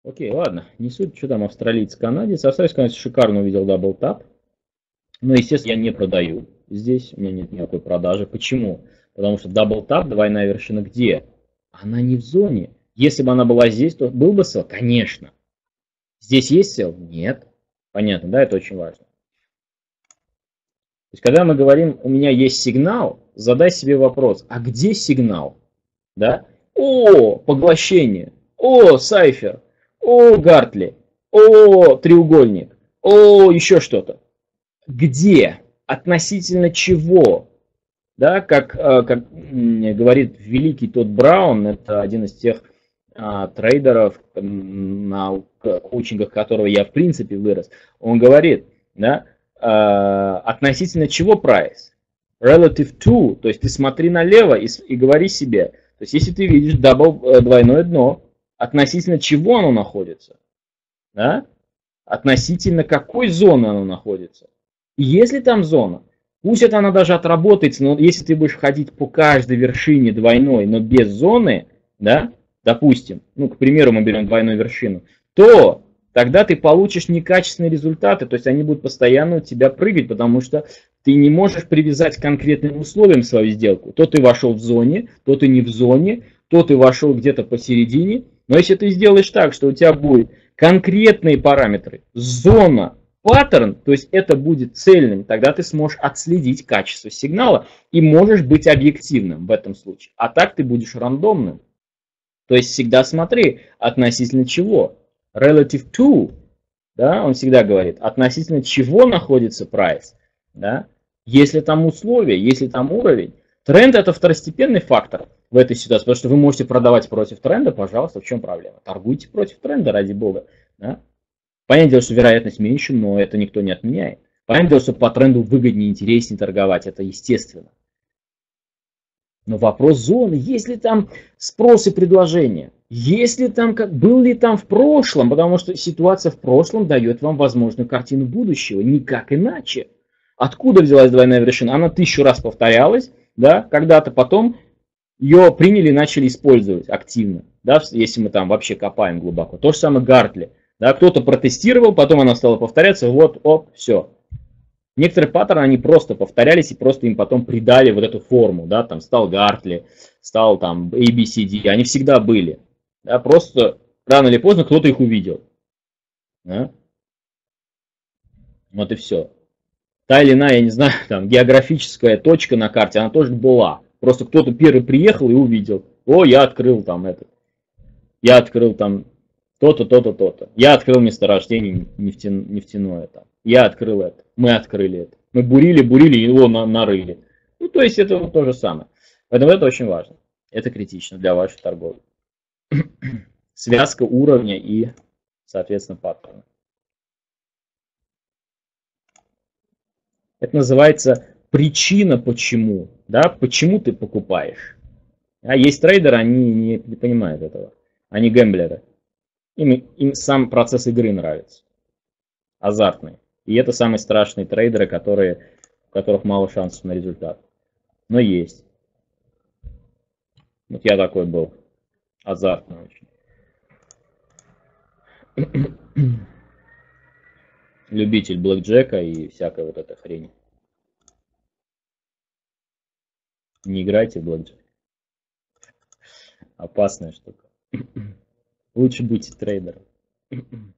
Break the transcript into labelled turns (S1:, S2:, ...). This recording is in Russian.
S1: Окей, ладно, не суть, что там австралиец, канадец. Австралиец, конечно, шикарно увидел дабл-тап. Но, естественно, я не продаю здесь, у меня нет никакой продажи. Почему? Потому что дабл-тап, двойная вершина где? Она не в зоне. Если бы она была здесь, то был бы сел? Конечно. Здесь есть сел? Нет. Понятно, да, это очень важно. То есть, когда мы говорим, у меня есть сигнал, задай себе вопрос, а где сигнал? Да? О, поглощение, о, сайфер, о, Гартли, о, треугольник, о, еще что-то. Где? Относительно чего? Да, как говорит великий Тодд Браун, это один из тех трейдеров, на коучингах которого я в принципе вырос, он говорит, да, относительно чего прайс? Relative to, то есть ты смотри налево и говори себе, то есть если ты видишь двойное дно, относительно чего оно находится? Да? Относительно какой зоны оно находится? И если там зона, пусть это она даже отработается, но если ты будешь ходить по каждой вершине двойной, но без зоны, да, допустим, ну, к примеру, мы берем двойную вершину, то тогда ты получишь некачественные результаты, то есть они будут постоянно у тебя прыгать, потому что ты не можешь привязать к конкретным условиям свою сделку. То ты вошел в зоне, то ты не в зоне, то ты вошел где-то посередине. Но если ты сделаешь так, что у тебя будет конкретные параметры, зона, паттерн, то есть это будет цельным, тогда ты сможешь отследить качество сигнала и можешь быть объективным в этом случае. А так ты будешь рандомным. То есть всегда смотри, относительно чего. Relative to, да, он всегда говорит, относительно чего находится прайс, да, если там условия, если там уровень. Тренд это второстепенный фактор в этой ситуации, потому что вы можете продавать против тренда, пожалуйста, в чем проблема? Торгуйте против тренда, ради бога. Да? Понятное дело, что вероятность меньше, но это никто не отменяет. Понятное дело, что по тренду выгоднее, интереснее торговать, это естественно. Но вопрос зоны, есть ли там спрос и предложение? Есть ли там, был ли там в прошлом, потому что ситуация в прошлом дает вам возможную картину будущего, никак иначе. Откуда взялась двойная вершина? Она 1000 раз повторялась, да, когда-то потом ее приняли и начали использовать активно, да, если мы там вообще копаем глубоко. То же самое Гартли. Да, кто-то протестировал, потом она стала повторяться, вот, оп, все. Некоторые паттерны, они просто повторялись, и просто им потом придали вот эту форму, да, там стал Гартли, стал там ABCD, они всегда были. Да, просто рано или поздно кто-то их увидел. Да? Вот и все. Та или иная, я не знаю, там географическая точка на карте, она тоже была. Просто кто-то первый приехал и увидел. О, я открыл там это. Я открыл там то-то, то-то, то-то. Я открыл месторождение нефтяное там. Я открыл это. Мы открыли это. Мы бурили, бурили, его нарыли. Ну, то есть это вот то же самое. Поэтому это очень важно. Это критично для вашей торговли. Связка уровня и, соответственно, паттерна. Это называется причина почему. Да? Почему ты покупаешь. А есть трейдеры, они не понимают этого. Они гэмблеры. Им сам процесс игры нравится. Азартный. И это самые страшные трейдеры, у которых мало шансов на результат. Но есть. Вот я такой был. Азартный очень. Любитель блэкджека и всякой вот этой хрени. Не играйте в блэкджек. Опасная штука. Лучше будьте трейдером.